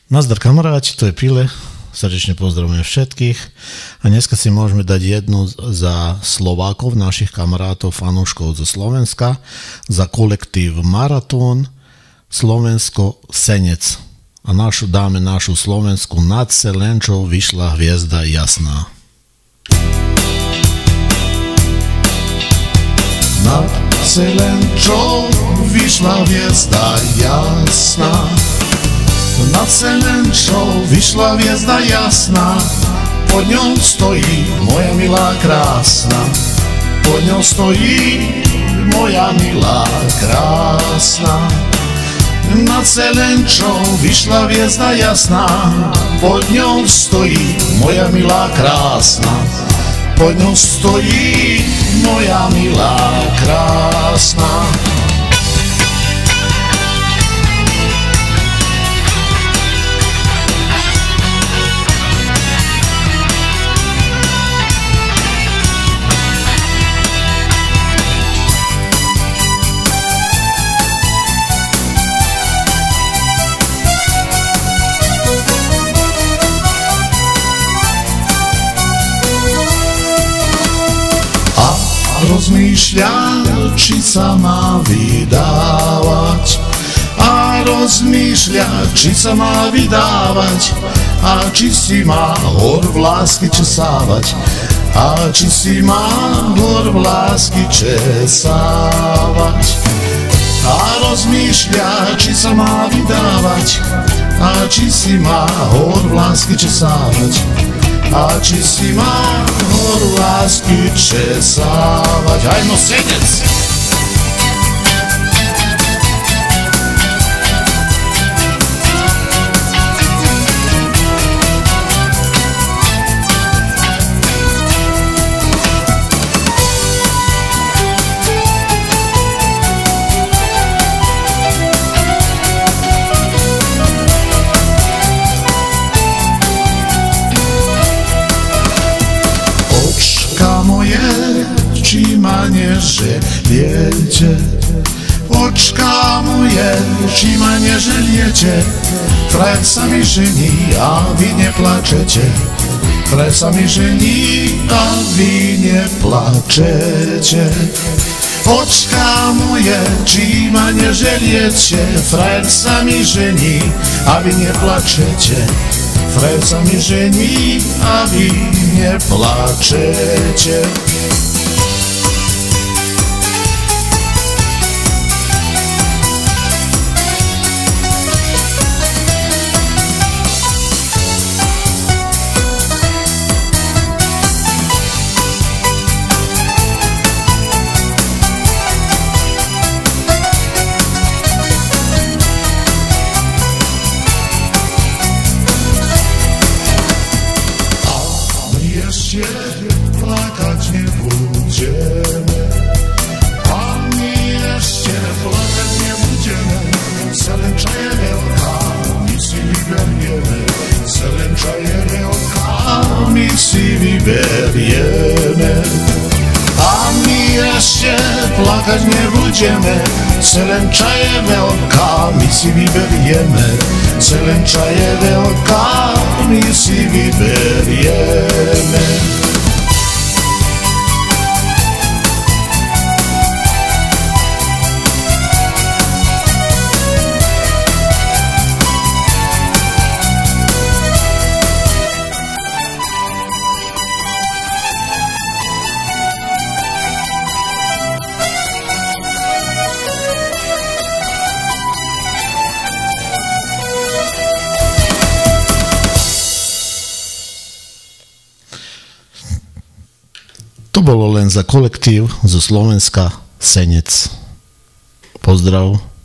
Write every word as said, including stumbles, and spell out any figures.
Nazdar kamaráti, to je Pile, srdečne pozdravujem všetkých a dneska si môžeme dať jednu za Slovákov, našich kamarátov, fanúškov zo Slovenska, za kolektív Maratón, Slovensko Senec. A našu dáme našu Slovensku nad Selenčou vyšla hviezda jasná. Nad Selenčou vyšla hviezda jasná. Nad Selenčou vyšla hviezda jasná, pod ňou stojí moja milá krásna. Pod ňou stojí moja milá krásna. Nad Selenčou vyšla hviezda jasná, pod ňou stojí moja milá krásna. Pod ňou stojí moja milá krásna. Rozmýšľa, či sa má vydávať. A rozmýšľa, či sa má vydávať. A či si má hor v lásky česávať. A či si má hor v lásky česávať. A rozmýšľa, či sa má vydávať. A či si má hor v lásky česávať. A či si má hor lásky česávať. Aj no Senec! Či ma neželiete, očká moje, či ma neželiete. Frajer sa mi žení a vy neplačete. Frajer sa mi žení a vy neplačete. Očká moje, či ma neželiete. Frajer sa mi žení a vy neplačete. Frajer sa mi žení a vy neplačete. Plakať nebudeme, a my ešte plakať nebudeme. Selenča je veľká, my si vyberieme. Selenča je veľká, my si vyberieme. A my ešte plakať nebudeme. Selenča je veľká, my si vyberieme. Selenča je veľká, my si vyberieme. To bolo len za kolektív zo Slovenska Senec. Pozdrav.